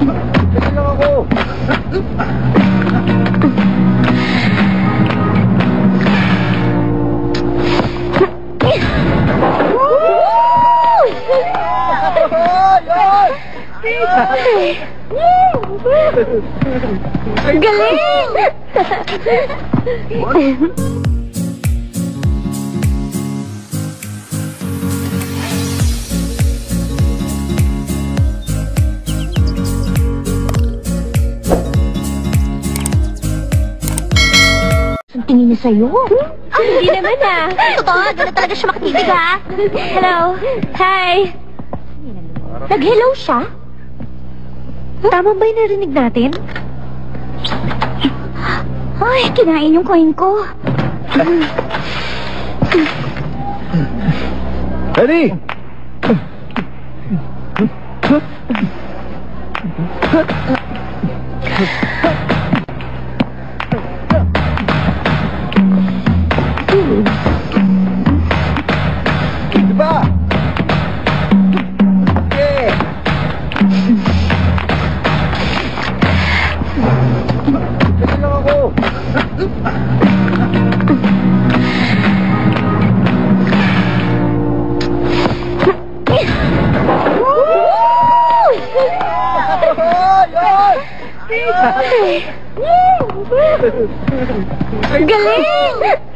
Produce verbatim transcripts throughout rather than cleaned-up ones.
Kasi lang ako. Galing! Ang tingin niya sa'yo? Ah, hindi naman ah. Totoo, gano'n talaga siya makikinig ha? Hello. Hi. Nag-hello siya? Tama ba yung narinig natin? Ay, kinain yung coin ko. Eddie! Diba? Okay. Kasi lang ako. Galing!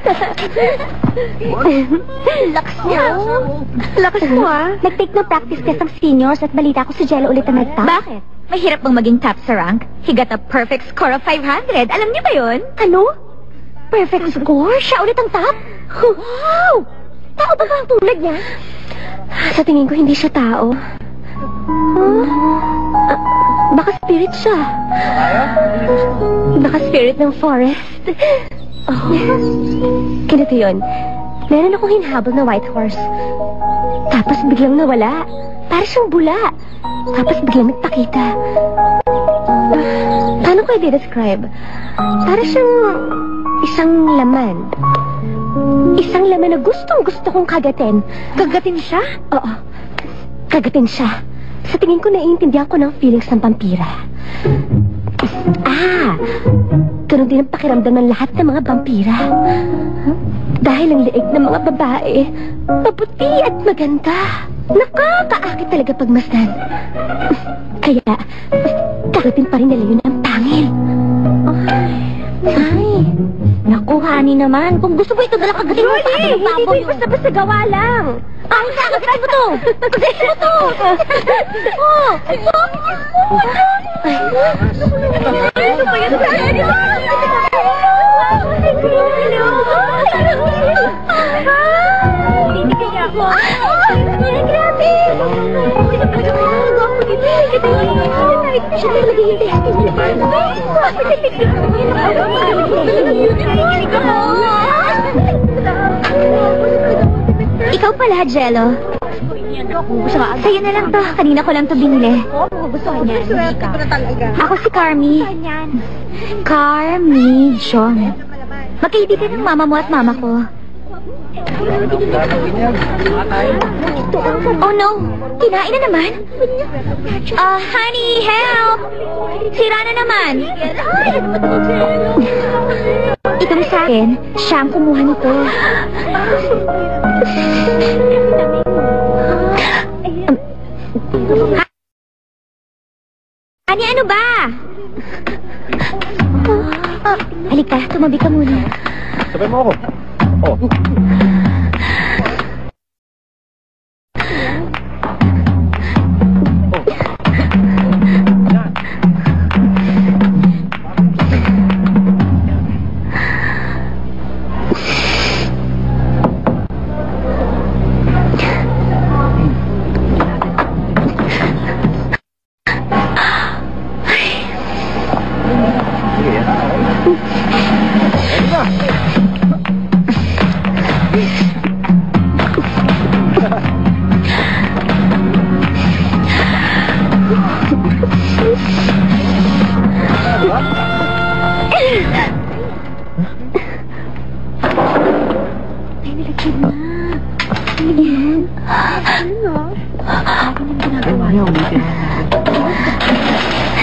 Lakas niya. Lakas mo ah. Nag-take ng practice test ang seniors at balita ko si Jello ulit ang nagtap. Bakit? Mahirap bang maging top sa rank? He got a perfect score of five hundred. Alam niyo ba yun? Ano? Perfect score? Siya ulit ang top? Wow! Tao ba ba ang tulad niya? Sa tingin ko hindi siya tao. Huh? Ah, baka spirit siya. Baka spirit ng forest. Oh. Ganito yun. Meron akong hinahabol na white horse. Tapos biglang nawala. Para siyang bula. Tapos biglang nagpakita. Uh, paano ko i-describe? Para siyang isang laman. Isang laman na gustong gusto kong kagatin. Kagatin siya? Oo. Kagatin siya. Sa tingin ko naiintindihan ko ng feelings ng vampira. Ah! Ganun din ang pakiramdam ng lahat ng mga vampira. Dahil ang leeg ng mga babae, maputi at maganda. Nakakaakit talaga pagmasdan. Kaya, kagatin pa rin nila yun ang pangil. Ay, naku, honey naman. Kung gusto mo ito, dala kagatin mo pa ng baboy. Hindi, basta-basta gawa lang. Ay, nakagatin mo to. Kagatin mo to. Oh, ano ba yan? Ano ba hindi kaya ako. Grabe! Siya na naghihintay atin. Ikaw pala, Jello. Sa'yo na lang to. Kanina ko lang to binili. Ako si Carmi. Carmi John. Magkaibigan ng mama mo at mama ko. Oh no! Kinain na naman! Ah, uh, honey, help! Sira na naman! Ito na sa akin. Siya ang kumuha nito. Honey, ano ba? Oh, halika, tumabi ka muna. Sabay mo ako. Oh.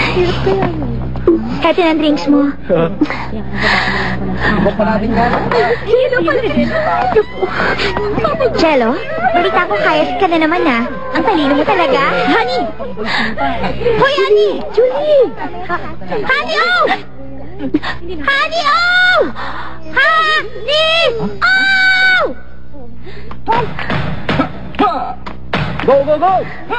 Heto ng drinks mo. Ibang pa natin nga. Jello, balita ko kayas ka na naman ah. Ang talino mo talaga. Honey! Hoy, Honey! Julie! Honey, oh! Honey, oh! Honey, oh! Go, go, go!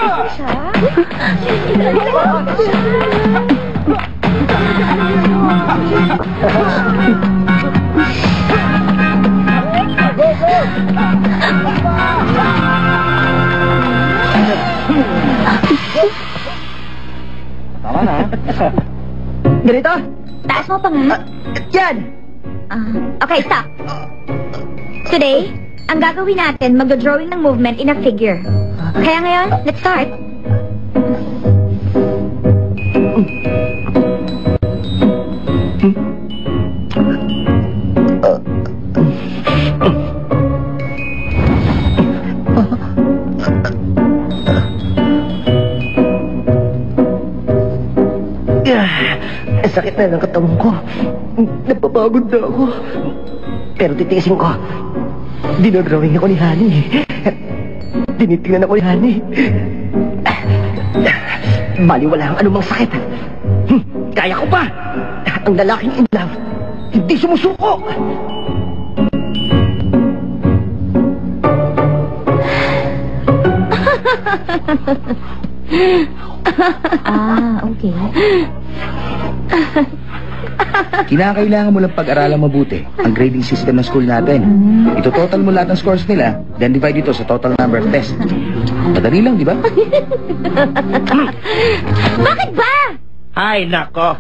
Tama na. Ganito? Taas mo pa nga. Yan! Ah, okay, stop. Today, ang gagawin natin, magdo-drawing ng movement in a figure. Kaya ngayon, let's start. Ang sakit na ng katawan ko. Napapagod na ako. Pero titiisin ko. Dinodrawing ako ni Honey. Tinitingnan ako ni Honey. Bali wala ang anumang sakit. Hmm, kaya ko pa. Ang lalaking in love, hindi sumusuko. Ah, okay. Kinakailangan mo lang pag-aralan mabuti ang grading system ng school natin. Ito total mo lahat ng scores nila, then divide ito sa total number of tests. Madali lang, di ba? Bakit ba? Ay, nako.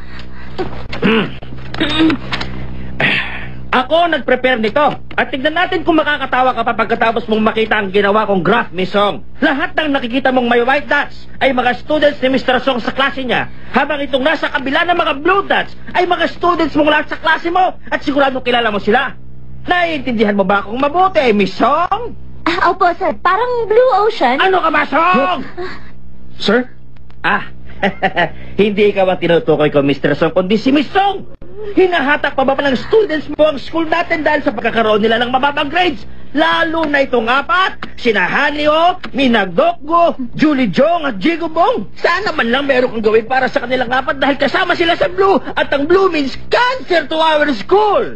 Ako nag-prepare nito. At tignan natin kung makakatawa ka pa pagkatapos mong makita ang ginawa kong graph, Miss Song. Lahat ng nakikita mong may white dots ay mga students ni Mister Song sa klase niya. Habang itong nasa kabila ng mga blue dots ay mga students mong lahat sa klase mo. At siguradong kilala mo sila. Naiintindihan mo ba kung mabuti, Miss Song? Ah, opo, sir. Parang Blue Ocean. Ano ka ba, Song? Sir? Ah, hindi ikaw ang tinutukoy ko, Mister Song, kundi si Miss Song. Hinahatak pa ba pa ng students mo ang school natin dahil sa pagkakaroon nila ng mababang grades? Lalo na itong apat, sina Hanio, Minagdokgo, Julie Jong at Jigo Bong. Sana man lang meron kang gawin para sa kanilang apat dahil kasama sila sa Blue at ang Blue means cancer to our school.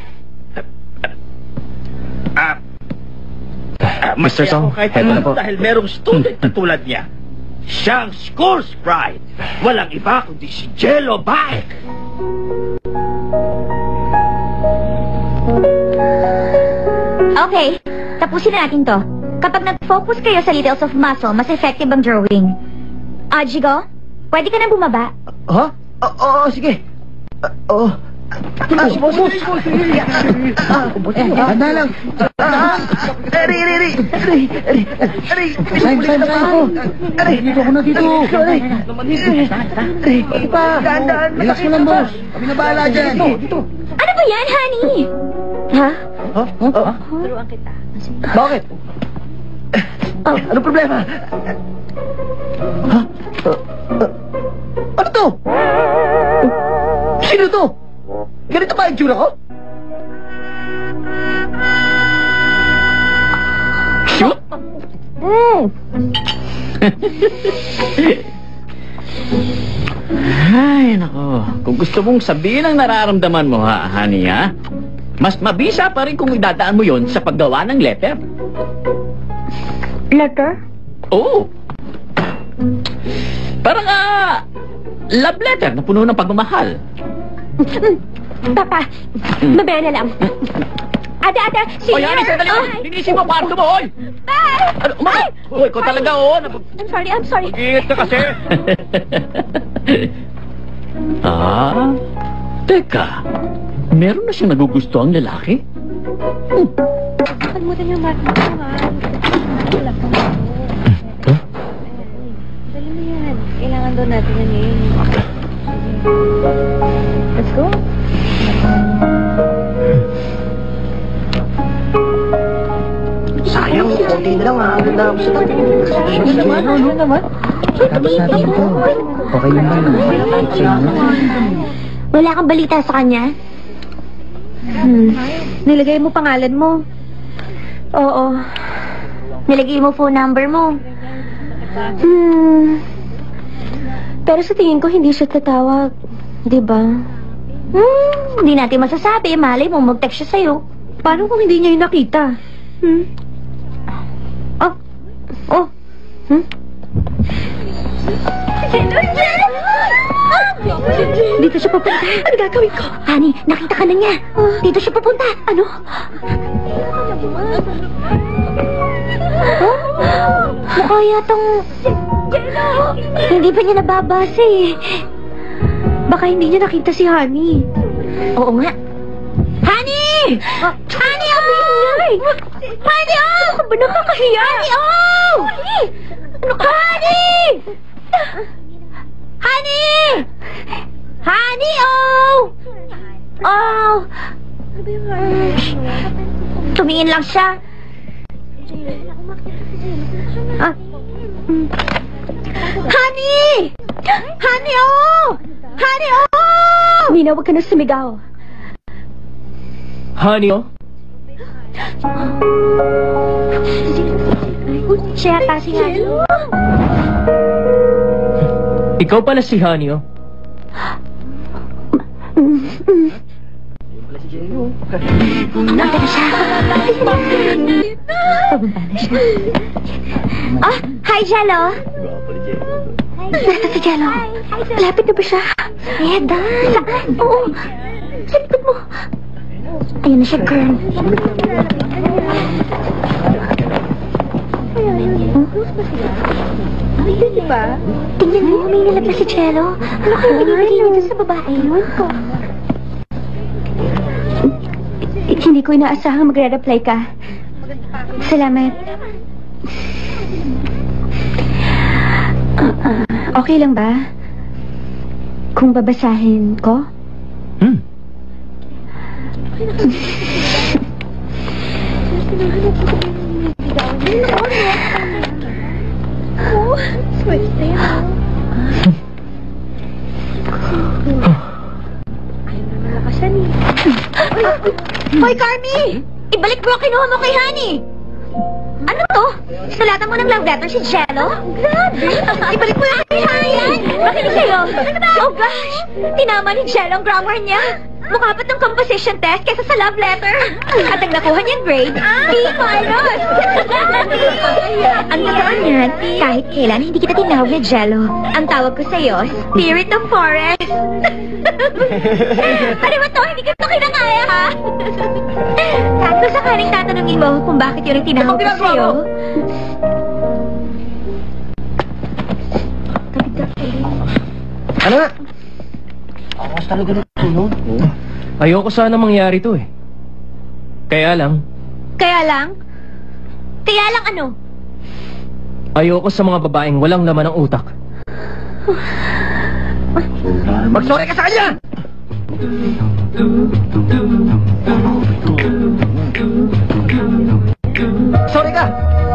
Ah, ah, Mister masaya Song, ako kahit heto na ano po. dahil merong student na tulad niya. Siyang school's pride. Walang iba kundi si Jello Bike. Okay, tapusin na natin to. Kapag nag-focus kayo sa details of muscle, mas effective ang drawing. Ah, Jigo, pwede ka na bumaba. Ha? Oo, oh, sige. Oo. Ah, si boss, boss. Ah, Handa lang. Ah, Ari, ari, ari. Ari, ari, ari. Sign, sign, sign ako. Ari. Dito ako na dito. Ari. Ari, pa. Daan-daan. Relax mo lang, boss. Kami na bahala dyan. Dito, dito. Ano ba yan, honey? Ha? Ha? Ha? Turuan kita. Bakit? Ah, anong problema? Ha? Ah, ah, ano to? Sino to? Ganito ba ang tsura ko? Shoot! Mm. Ay, nako. Kung gusto mong sabihin ang nararamdaman mo, ha, honey, ha? Mas mabisa pa rin kung idadaan mo yon sa paggawa ng letter. Letter? Oo. Parang, ah, love letter na puno ng pagmamahal. Papa, babaya na lang. Ate, ate, Oy, senior! honey, sandali mo! Ay! Linisin mo kwarto mo, oy! Bye! Ano, umakit! Oy, ko talaga, oh! Napag- I'm sorry, I'm sorry. Ingat ka kasi. Ah? Teka, meron na siyang nagugusto ang lalaki? Kalimutan niyo, Mark. Wala pa mo. Dali mo yan. Kailangan doon natin yan ngayon. Let's go. Sayang, konti na lang ah. na ako sa tabi. Ano naman? Ano naman? Tapos natin ito. Okay lang ba? Wala kang balita sa kanya? Hmm. Nilagay mo pangalan mo. Oo. Nilagay mo phone number mo. Hmm. Pero sa tingin ko hindi siya tatawag. Di ba? Hmm, hindi natin masasabi. Malay mo, mag-text siya sa'yo. Paano kung hindi niya yung nakita? Hmm? Oh. Oh. Hmm? Dito siya papunta. Ano gagawin ko? Honey, nakita ka na niya. Dito siya papunta. Ano? Mukha yatang... Hindi pa niya nababasa eh. Baka hindi niya nakita si Honey. Oo nga. Honey! Ah, Honey, oh! Honey, oh! Ano ba nakakahiya? Honey, oh! Ano ka? Honey! Honey! Honey, oh! Oh! Tumingin lang siya. Ah, Honey! Honey, oh! Honey, oh! Nina, huwag ka na sumigaw. Honey, oh? Siya yata si Honey. Ikaw pala si Honey, oh? Nandito na siya. Pababa na siya. Ah, hi, Jello. Nasa si Jello. Malapit na ba siya? Reda. Saan? Oo. Sa likod mo. Ayun na siya, girl. Diba? Tingnan mo, may nilap na si Jello. Ano kaya binibigay niya dun sa babae yun? Eh, Hindi ko inaasahang magre-reply ka. Salamat. Ah, ah, okay lang ba? Kung babasahin ko? Hmm. Hoy, Carmi! Ibalik mo ang kinuha mo kay Honey! Ano to? Sulatan mo ng love letter si Jello? Grabe! Ibalik mo lang kay Honey! Makinig kayo! Oh gosh! Tinama ni Jello ang grammar niya! Mukha ba't ng composition test kaysa sa love letter? At ang nakuha niyang grade, B minus! Ang totoo niyan, kahit kailan hindi kita tinawag na Jello. Ang tawag ko sa'yo, Spirit of Forest. Ano ba to? Hindi ko ito kinakaya, ha? Kung sakaling tatanungin mo kung bakit yun ang tinawag ko sa'yo, Ano nga? Ako talaga natulog. Ayoko sana mangyari to, eh. Kaya lang, kaya lang? Kaya lang ano? ayoko sa mga babaeng walang laman ng utak. Mag-sorry ka sa kanya! Sorry ka!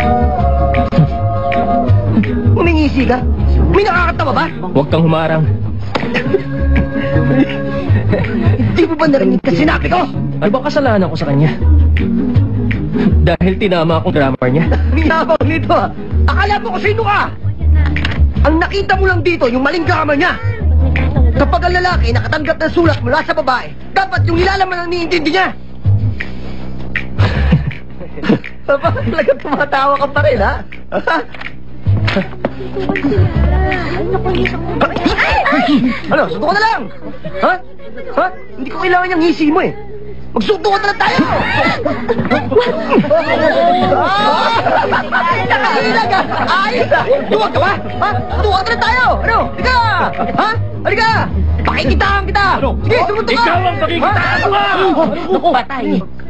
Umingisi ka? May nakakatawa ba? Huwag kang humarang. Di mo ba narinig ka sinabi ko? Ano ba kasalanan ko sa kanya? Dahil tinama akong grammar niya. Yabang nito ah! Akala mo kung sino ka! Ang nakita mo lang dito, yung maling grammar niya! Kapag ang lalaki nakatanggap ng sulat mula sa babae, dapat yung nilalaman ang niintindi niya! Aba, talagang tumatawa ka pa rin, ha? Ano, sundo ka na lang! Ha? Ha? Hindi ko kailangan yung hisi mo eh! Magsundo ka na lang tayo! Nakailag ka! Ayos ah! Duwag ka ba? Ha? Sundo ka na lang tayo! Ano? Halika! Ha? Halika! Pakikitaan kita! Sige, sumunod ka! Ikaw ang pakikitaan mo! Naku, patay!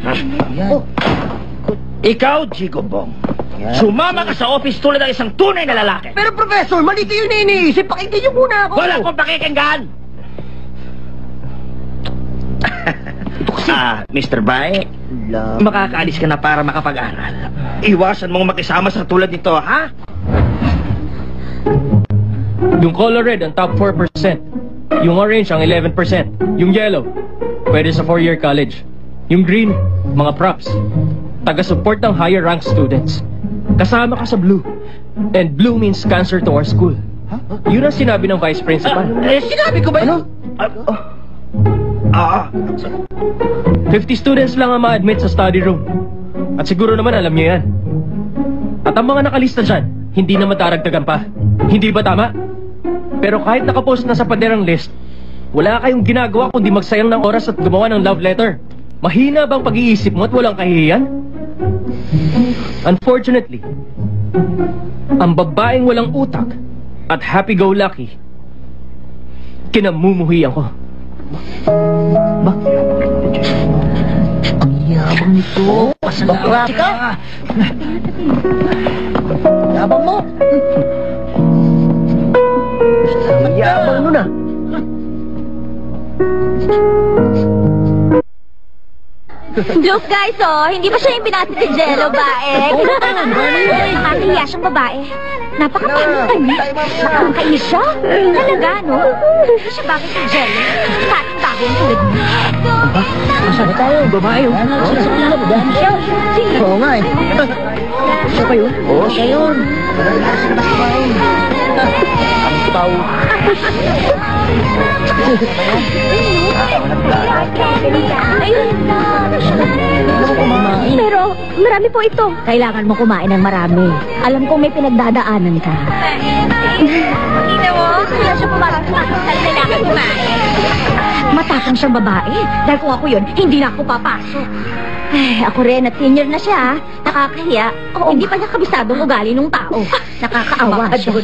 Ikaw, Jigobong. Sumama ka sa office tulad ng isang tunay na lalaki. Pero Professor, mali kayo na iniisip. Pakinggan niyo muna ako. Wala akong pakikinggan! Ito kasi Ah, Mister Bai, makakaalis ka na para makapag-aral. Iwasan mong makisama sa tulad nito, ha? Yung color red ang top four percent. Yung orange ang eleven percent. Yung yellow, pwede sa four-year college. Yung green, mga props. Taga-support ng higher rank students. Kasama ka sa blue. And blue means cancer to our school. Yun ang sinabi ng vice principal. Eh, sinabi ko ba yun? Ah, ah. fifty students lang ang ma-admit sa study room. At siguro naman alam niyo yan. At ang mga nakalista dyan, hindi na madaragdagan pa. Hindi ba tama? Pero kahit nakapost na sa paderang list, wala kayong ginagawa kundi magsayang ng oras at gumawa ng love letter. Mahina bang pag-iisip mo at walang kahihiyan? Unfortunately, ang babaeng walang utak at happy-go-lucky, kinamumuhian ko. Ba? Ang yabang nito. Bakla ka. Yabang mo. Ang yabang nun ah. Look guys, oh, hindi ba siya yung binati si Jello, bae? Nakakahiya siyang babae. Napakapangit niya. Nakakainis siya. Talaga, no? Hindi siya bakit si Jello. Tating bago yung tulad niya. Aba, masaya tayo, babae oh. Oo nga eh. Siya ba yun? Oo, siya yun. Ang tao. Ayun na. Pero marami po ito. Kailangan mo kumain ng marami. Alam kong may pinagdadaanan ka. Ina mo, kaya siya pumarang sa lalaki kumain. Matapang siyang babae. Dahil kung ako yun, hindi na ako papasok. Ay, ako rin at senior na siya. Nakakahiya. Oo, hindi pa niya kabisadong ugali ng tao. Nakakaawa siya.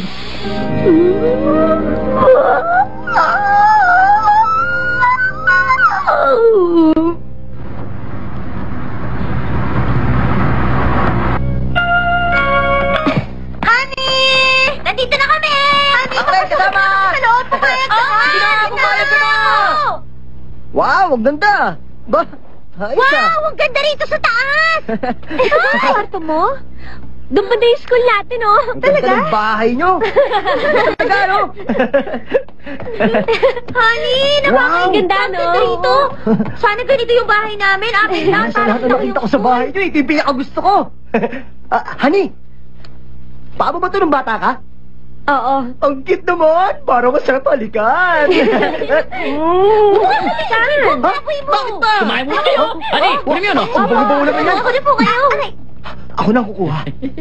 Honey! Nandito na kami! Honey, Ako rin, kasama! Sa loob, pumayag ka! Ah, sige na, pumayag ka na! Wow, ang ganda! Ba? Ayos ah. Wow! Ang ganda rito sa taas! Ito ba ang kwarto mo? Doon ba na yung school natin, oh? Ang ganda ng bahay nyo! Talaga, no? Honey, napakaganda, no? Ganda rito. Sana ganito yung bahay namin. Amin lang, Sa para lahat na nakita ko sa bahay nyo, ito yung pinakagusto ko. Ah, honey, paano ba ito nung bata ka? Oo. Ang cute naman! Parang masarap halikan! Mm. Saan? Bakit mo? Bakit ba? Kumain muna kayo. Ani, kunin mo yun, oh. Ang bango-bango naman yan! Ako na po kayo. Aray. Ako na kukuha.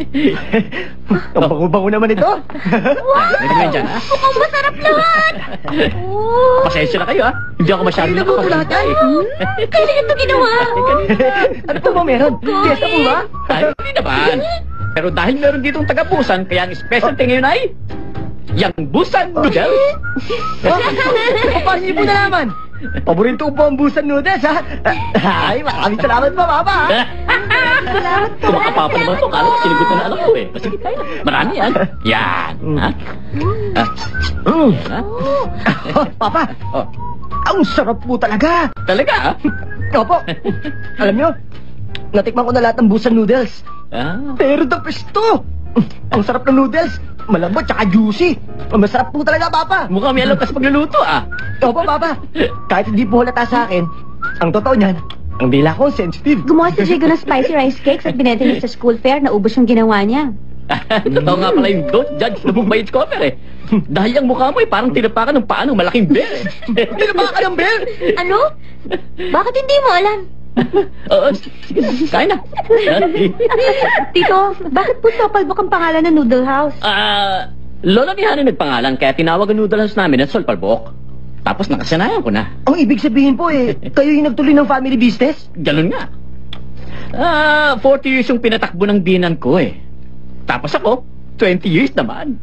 Ang bango-bango naman ito. Wow! Pwede mo yan dyan, ha? Mukhang masarap naman. Oh. Pasensya na kayo, ha? Hindi ako masyadong Ay, nagugulat nakapagsalita, tayo. eh. Kailan ito ginawa? Ano po ba meron? Fiesta po ba? Ay, hindi naman. Pero dahil meron ditong taga-busan, kaya ang specialty ngayon ay yang busan noodles. Oh, paano niyo po nalaman? Paborito ko po ang busan noodles, ha? Ay, maraming salamat pa, Papa. Salamat po. Kumakapapa naman ito. Kala ko sinigot na na alam ko, eh. Sige, tayo na. Marami yan. Yan. Ha? Ah. Mm. Ha? Oh, Papa, Oh. ang sarap po talaga. Talaga, ha? Opo. Alam niyo, natikman ko na lahat ng busan noodles. Ah. Pero the best to. Ang sarap ng noodles. Malambot tsaka juicy. Masarap po talaga, Papa. Mukhang may alam ka sa pagluluto, ah. Opo, Papa. Kahit hindi po halata sa akin, ang totoo niyan, ang dila ko sensitive. Gumawa si Jigo ng spicy rice cakes at binenta niya sa school fair. Naubos yung ginawa niya. Totoo nga pala yung don't judge the book by its cover, eh. Dahil ang mukha mo, eh, parang tinapakan ng paano malaking bear, eh. Tinapakan ng bear? Ano? Bakit hindi mo alam? Oo, sige, sige, kain na. Tito, bakit po Sopalbok ang pangalan ng noodle house? Ah, lola ni Hani nagpangalan, kaya tinawag ang noodle house namin at Solpalbok. Tapos nakasanayan ko na. Ang ibig sabihin po eh, kayo yung nagtuloy ng family business? Ganun nga. Ah, forty years yung pinatakbo ng binan ko, eh. Tapos ako, twenty years naman.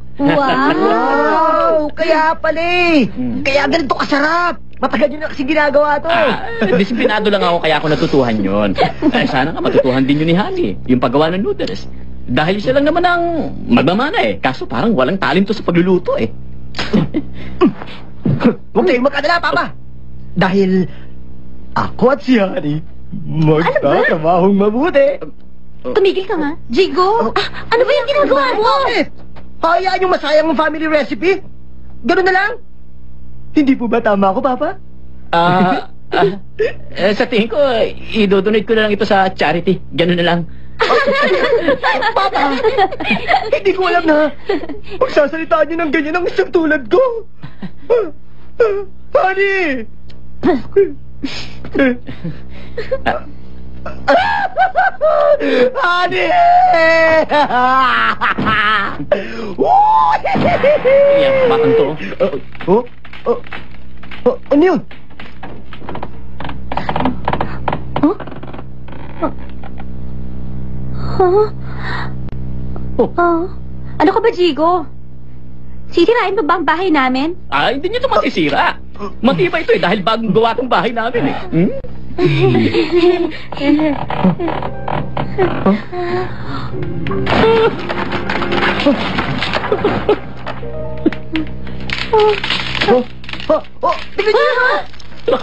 Wow! Kaya pala eh. Hmm. Kaya ganito kasarap. Matagal nyo na kasi ginagawa to. Ah, disiplinado lang ako kaya ako natutuhan yun. Eh, sana nga matutuhan din yun ni Hani, yung paggawa ng noodles. Dahil siya lang naman ang magmamana, eh. Kaso parang walang talento sa pagluluto, eh. Huwag kayong magkadala, Papa. Dahil ako at si Honey magtatrabahong mabuti. Tumigil ka nga. Jigo, ah, ano ba yung ginagawa mo? Bakit? Hayaan yung masayang mong family recipe? Ganun na lang? Hindi po ba tama ako, Papa? Ah, ah, eh, sa tingin ko, eh, idodonate ko na lang ito sa charity. Ganun na lang. Papa! Hindi ko alam na magsasalitaan niyo ng ganyan ang isang tulad ko. Honey! Honey! Yan, batang to. Oh, oh, oh, ano yun? Huh? Huh? Oh. Ano ka ba, Jigo? Sisirain pa ba ang bahay namin? Ah, hindi niyo ito masisira. Matibay ito eh, dahil bagong gawa itong bahay namin eh. Hmm? Oh, oh, oh, tignan niyo yun! Nako.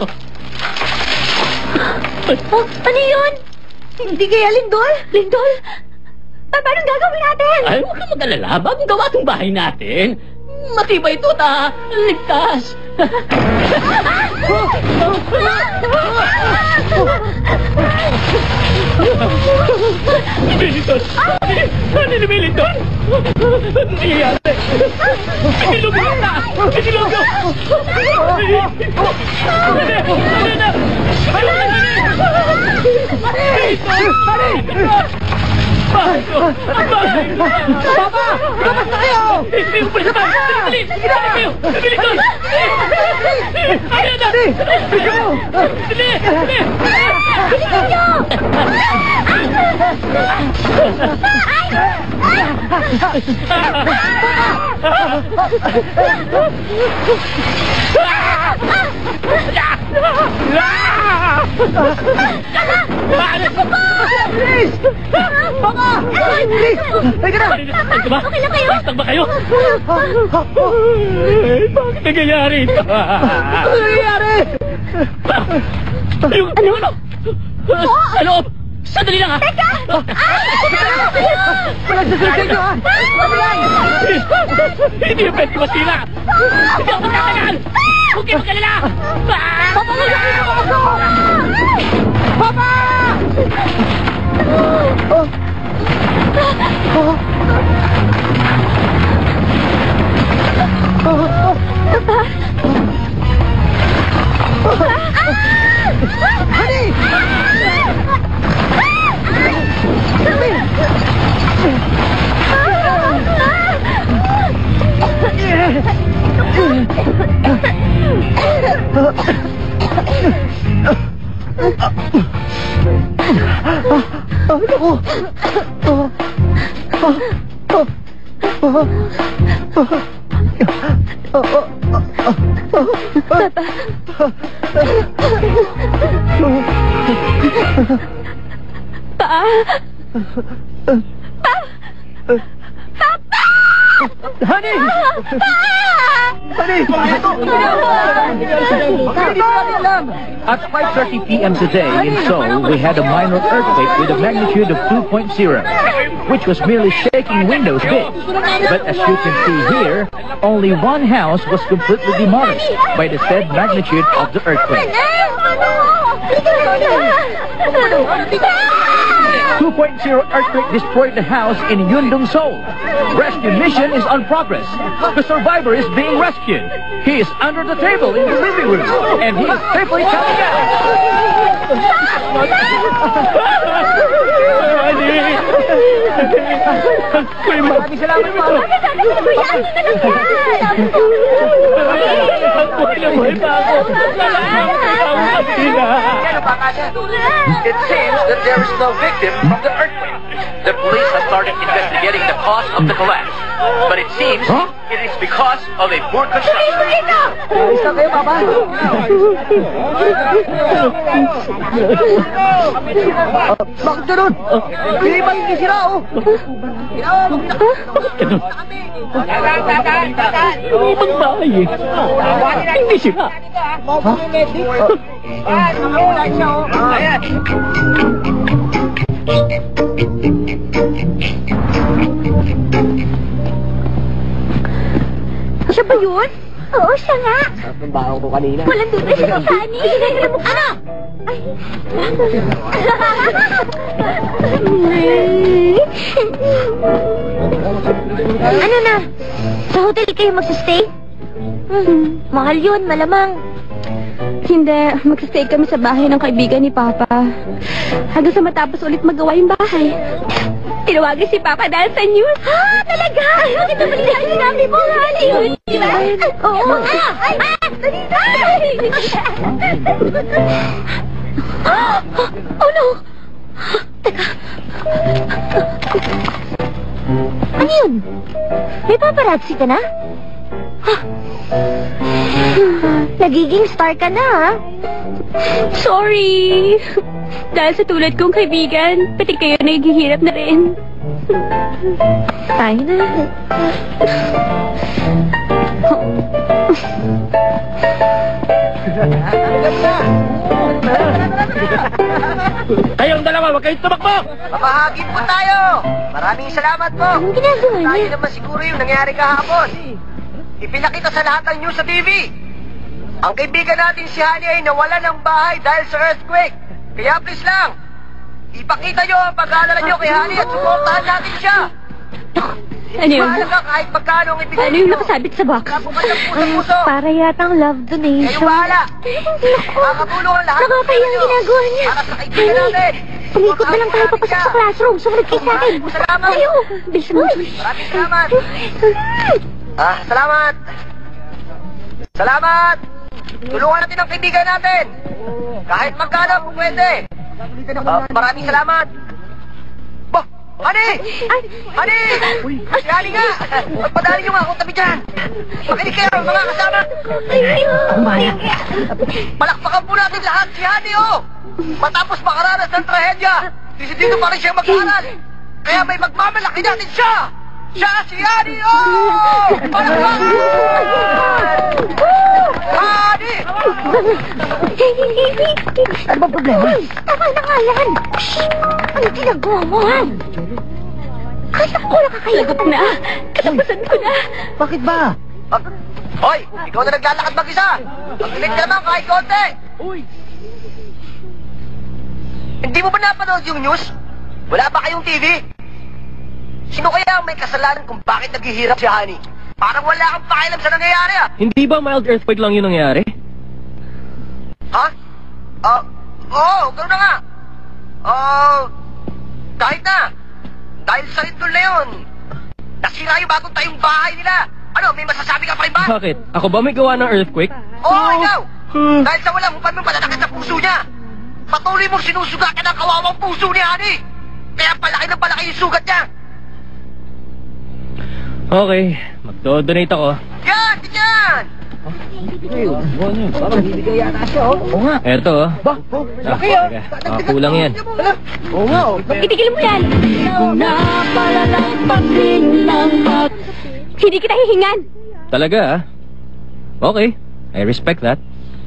Oh, ano yun? Hindi kaya Lindol? Lindol? Pa, paano gagawin natin? Ay, huwag kang mag-alala. Bagong gawa itong bahay natin. Matibay ito ta. Ligtas. Lumiliton! Ano lumiliton? Hindi yan. Pinilog mo na! Pinilog mo! Ano na? Ano na? Papa! Kamusta kayo? Hindi ko pala ba? Dali! Dali kayo! Dali doon! Ayan na! Dali! Dali! Dali! Bilisan niyo! Please! Papa! Please! Halika na! Halika ba? Okay lang kayo? Bastag ba kayo? Ay, bakit nangyayari ito? Ano nangyayari? Yung, ano? Ano? Sa loob! Sandali lang ha! Teka! Walang sasalit nyo ha! Hindi yung pwede masira! Hindi ako magtatagal! Huwag kayo magkalala! Papa! Papa! Oh! Oh! Oh! Honey! Oh, naku! Oh! Oh! Oh! Oh! Pa! Honey! Honey! At five thirty p m today in Seoul, we had a minor earthquake with a magnitude of two point oh, which was merely shaking windows bit. But as you can see here, only one house was completely demolished by the said magnitude of the earthquake. two point oh earthquake destroyed the house in Yundong, Seoul. Rescue mission is on progress. The survivor is being rescued. He is under the table in the living room, and he is safely coming out. Maraming salamat po. It seems that there is no victim from the earthquake. The police have started investigating the cause of the collapse. But it seems it is because of a poor construction. Ayos na kayo, Papa. Ah, bakit ganun? Pilipan hindi sira, oh. Ibang bahay eh. Hindi sila. Siya ba yun? Oo, siya nga. Ang baho ko kanina. Walang duda siya kay Honey. Hindi na mukha. Ano? Ano na? Sa hotel kayo magsistay? Hmm, mahal yun, malamang. Hindi, magsistay kami sa bahay ng kaibigan ni Papa. Hanggang sa matapos ulit magawa yung bahay. Tinawagan si Papa dahil sa news. Ha? Talaga? Bakit naman niya sinabi mo, Honey? Diba? Oo. Ah! Ay! Ah! Dali na! Oh no! Teka. Ano yun? May paparazzi ka na? Huh? Nagiging star ka na, ha? Sorry! Dahil sa tulad kong kaibigan, pati kayo naghihirap na rin. Tayo na. Kayong dalawa, huwag kayong tumakbo! Papahagin po tayo. Maraming salamat po. Anong ginagawa Tayo niya? naman siguro yung nangyari kahapon. Ipinakita sa lahat ng news sa T V. Ang kaibigan natin si Honey ay nawala ng bahay dahil sa earthquake. Kaya please lang, ipakita nyo ang pag-aalala nyo kay Honey at suportahan natin siya. Ano yun? Mahalaga kahit magkano ang ibigay Ano yung nyo. nakasabit sa box? Napukas ang puso. Para yatang love Kayo donation. bahala. Makakatulong ang lahat. Nakakaya ang ginagawa niya. Para sa kaibigan natin. Umikot na lang tayo papasok sa classroom. Sumunod kayo sa akin. Salamat. Tayo. Bilis mo. Maraming salamat. Ah, salamat. Salamat. Tulungan natin ang kaibigan natin. Kahit magkano kung pwede. Ah, maraming salamat. Bah, Honey! Honey! Si Honey nga! Pagpadali nyo nga akong tabi dyan. Makinig kayo, mga kasama. Palakpakan po natin lahat si Honey, oh! Matapos makaranas ng trahedya, dito pa rin siyang mag-aaral. Kaya may magmamalaki natin siya. Siya si Honey, oh! Palakpakan! Honey! Ano bang problema? Tama na nga yan. Ano ginagawa mo, ha? Kaya ko nakakayagot na. Katapusan ko na. Bakit ba? Ah, hoy, ikaw na naglalakad mag-isa. Pagkilit ka naman kahit konti. Uy! Hindi mo ba napanood yung news? Wala ba kayong T V? Sino kaya ang may kasalanan kung bakit naghihirap si Honey? Parang wala kang pakialam sa nangyayari, ah. Hindi ba mild earthquake lang yung nangyari? Ha? Ah, oo, gano'n na nga. Ah, kahit na. Dahil sa lindol na yun, nasira yung bagong tayong bahay nila. Ano, may masasabi ka pa rin ba? Bakit? Ako ba may gawa ng earthquake? Oo, ikaw! Dahil sa walang hupan mong palalakit sa puso niya. Patuloy mong sinusugakan ang kawawang puso ni Honey. Kaya palaki ng palaki yung sugat niya. Okay, magdo-donate ako. Yan, ganyan! Parang bibigay yata siya, oh. Oo nga. Eto, oh. Ba? Laki, oh. Ah, kulang yan. Oo nga, oh. Itigil mo yan. Hindi kita hihingan. Talaga, ah? Okay, I respect that.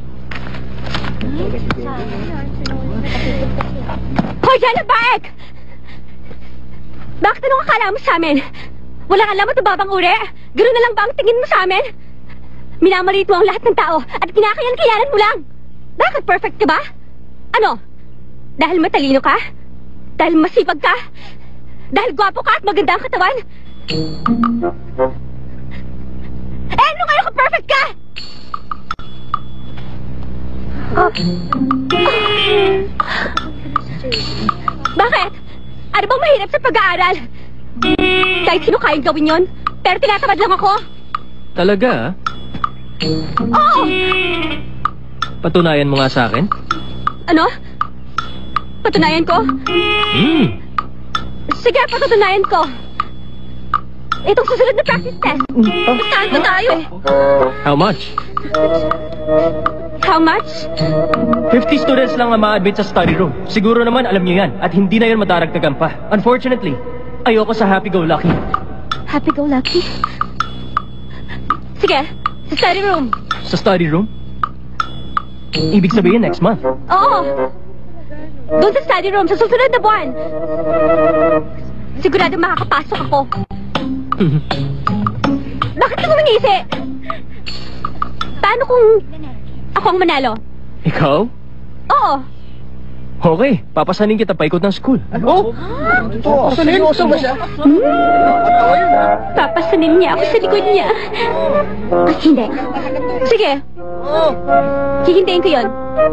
Hoy, Jana Baek! Bakit anong akala mo sa amin? Wala kang lamat na babang uri? Ganoon na lang ba ang tingin mo sa amin? Minamalit mo ang lahat ng tao at kinakayan-kayanan mo lang. Bakit perfect ka ba? Ano? Dahil matalino ka? Dahil masipag ka? Dahil gwapo ka at maganda ang katawan? Eh, ano kayo kung perfect ka? Bakit? Ano bang mahirap sa pag-aaral? Kahit sino kayang gawin yon, pero tinatamad lang ako. Talaga, ah? Oo! Patunayan mo nga sa akin? Ano? Patunayan ko? Hmm. Sige, patutunayan ko. Itong susunod na practice test. Saan ba tayo? How much? How much? fifty students lang ang ma-admit sa study room. Siguro naman alam niyo yan at hindi na yan madaragdagan pa. Unfortunately, ayoko sa happy-go-lucky. Happy-go-lucky? Sige, sa study room. Sa study room? Ibig sabihin next month. Oo. Doon sa study room, sa susunod na buwan. Sigurado makakapasok ako. Bakit ka ngumingisi? Paano kung ako ang manalo? Ikaw? Oo. Okay, papasanin kita paikot ng school. Oh? Oh, seryoso ba siya? Papasanin niya ako sa likod niya. Ah, hindi. Sige. Hihintayin ko yun.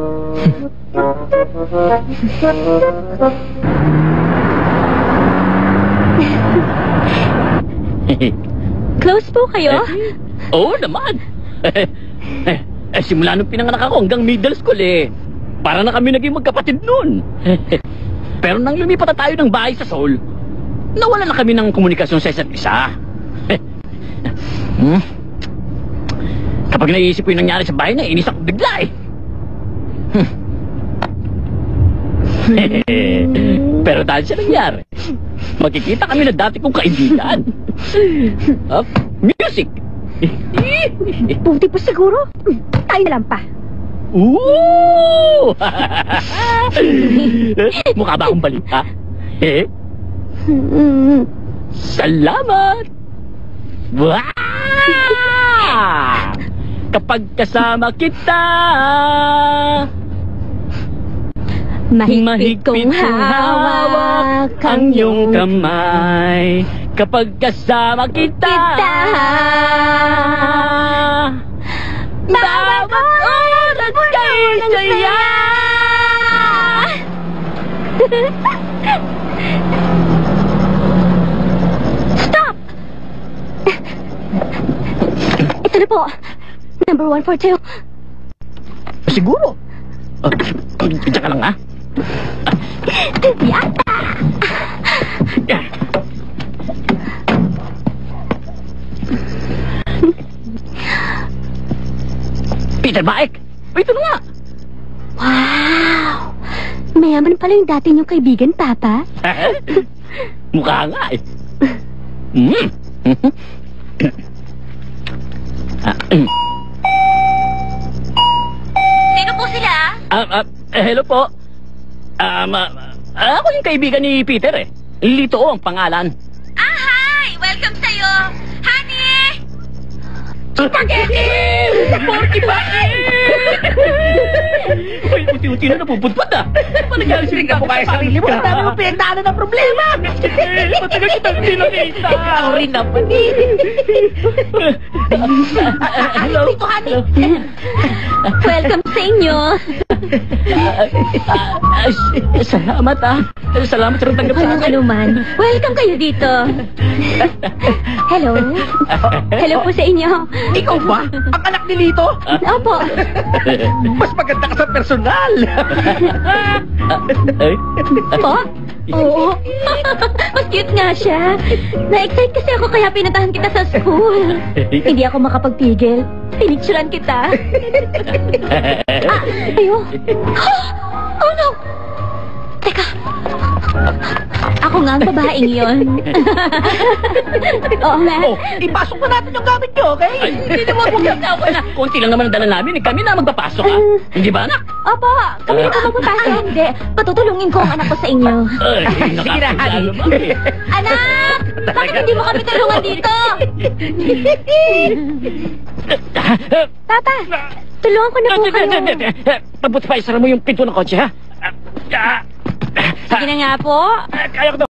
Close po kayo? Oo naman. Eh, simula nung pinanganak ako hanggang middle school eh. Para na kami naging magkapatid noon. Pero nang lumipat na tayo ng bahay sa Seoul, nawala na kami ng komunikasyon sa isa't isa. Hmm? Kapag naiisip ko yung nangyari sa bahay na, inis ako bigla eh. Hmm. Pero dahil siya nangyari, magkikita kami na dati kong kaibigan. Up, music! Buti po siguro. Tayo na lang pa. Ooh! Mukha ba akong balita? Eh? Salamat! Wow! Kapag kasama kita, Mahigpit kong hawak ang iyong kamay. Kapag kasama kita, kita. Bawat oras kay saya. Stop! Ito na po. Number one for two. siguro. Uh, Diyan ka lang, ha? Yata! Peter Baek! Ito na nga! Wow! Mayaman pala yung dati niyong kaibigan, Papa. Mukha nga eh. Mm. Ah, mm. Sino po sila? Ah, ah, eh, hello po. Um, ah, ah, ako yung kaibigan ni Peter eh. Lito ang pangalan. Ah, hi! Welcome sa'yo! Honey! Spaghetti! Porky Pie! Uy, uti-uti na napupudpad ah. Panagaling sila ka mo kaya sarili mo. Ang dami mo pinagdaanan ng problema. Matagal kitang pinakita. Ako rin naman. Hello. Dito, honey! Welcome sa inyo! Salamat ah. Salamat sa tanggap sa Walang akin. anuman. Welcome kayo dito. Hello. Hello po sa inyo. Ikaw ba? Ang anak ni Lito? Opo. Mas maganda ka sa personal. Po? Oo. Mas cute nga siya. Na-excite kasi ako kaya pinatahan kita sa school. Hindi ako makapagpigil. Pinicturan kita. Ah, ayo. Oh no! Teka. Ako nga ang babaeng yun. Oo nga. Oh, ipasok na natin yung gamit niyo, okay? Ay, hindi naman po kami ako na. Konti lang naman ang dala namin. Eh, kami na magpapasok ha. Hindi ba anak? Opo, kami na po magpapasok. Hindi, patutulungin ko ang anak ko sa inyo. Ay, Sige na, honey. Anak! Bakit hindi mo kami tulungan dito? Papa, tulungan ko na po kayo. Pabuti pa, isara mo yung pinto ng kotse ha. Sige na nga po. Kaya ko na.